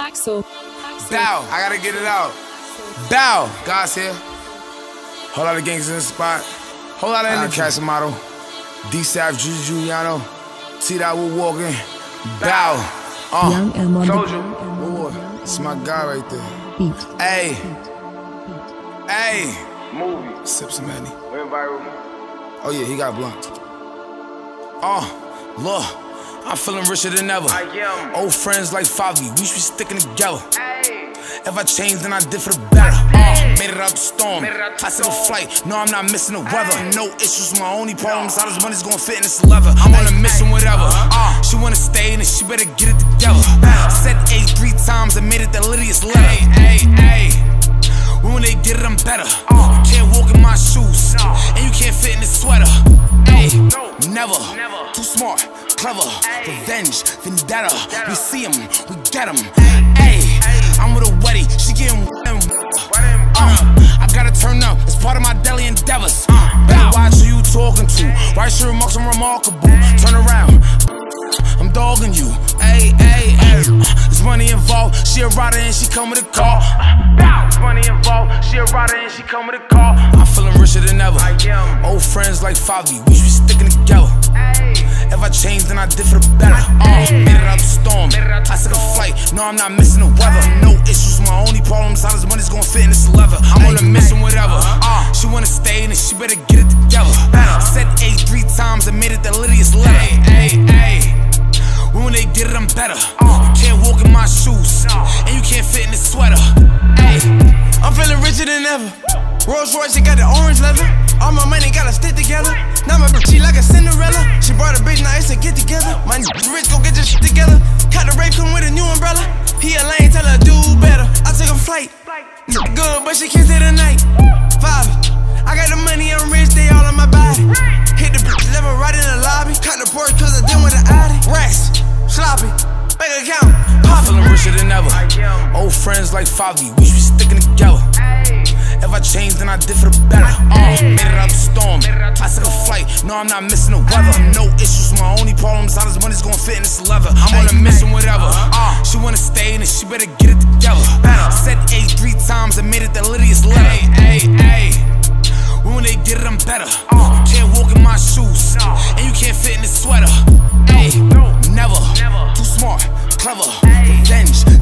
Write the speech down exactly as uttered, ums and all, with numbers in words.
Axel. Bow, I gotta get it out. Bow, God's here. Whole lot of gangsters in the spot. Whole lot of in the Casamado. D-Sap, Juju Giuliano. See that we're walking. Bow. Uh, Young M on told the you. Whoa, it's my guy right there. beat. Hey. Hey. Movie. Sip some Annie. Went viral. Oh yeah, he got blunt. Oh, look, I'm feeling richer than ever. I am. Old friends like Fivio, we should be sticking together. Hey. If I changed, then I did for the better. Uh, made it out the storm. Made it out the I took a storm. flight. No, I'm not missing the weather. No issues. My only problem is how this money's gonna fit in this leather. I'm on a mission, whatever. Uh, she wanna stay, and she better get it together. Said A three times and made it the littiest letter. Hey, hey, hey. When they get it, I'm better. You can't walk in my shoes, and you can't fit in this sweater. Hey, never. Too smart, clever. Revenge, vendetta. We see him, we get him. Hey, I'm with a wetty, she getting uh, I gotta turn up, it's part of my daily endeavors. Better watch who you talking to. Right your remarks are remarkable. Turn around, I'm dogging you. Hey, hey, hey. There's money involved, she a rider and she come with a car. There's money involved, she a rider and she come with a car. I'm feeling richer than ever. I am. Old friends like Fivio, we should be sticking together. Hey. If I changed, then I did for the better. Uh, made it out the storm. I took a flight. No, I'm not missing the weather. No issues. My only problem is how this money's gonna fit in this leather. I'm on a mission, whatever. Uh, she wanna stay, and she better get it together. Said A three times and made it the littiest letter. Hey, hey, hey. When they get it, I'm better. You can't walk in my shoes, and you can't fit in this sweater. Hey, I'm feeling richer than ever. Rolls Royce, she got the orange leather. All my money gotta stick together. Now my bitch, she like a Cinderella. She brought a bitch, now it's a get together. My niggas rich, go get your shit together. Cut the rape, come with a new umbrella. He a lame, tell her do better. I took a flight. Good, but she can't stay the night. Five, I got the money, I'm rich, they all on my body. Hit the bitch, level right in the lobby. Cut the porch, cause I done with the Audi. Rest, sloppy, bank account, I'm feeling richer than ever. Old friends like Fivio, we should be sticking together. If I changed, then I did for the better. Uh, made it out the storm. I took a flight. No, I'm not missing the weather. No issues. My only problem is how this money's gonna fit in this leather. I'm on a mission, whatever. Uh, she wanna stay, and she better get it together. Said A three times and made it the littiest letter. Hey, hey, hey. When they get it, I'm better. You can't walk in my shoes, and you can't fit in this sweater. Hey, never. Too smart, clever. Revenge,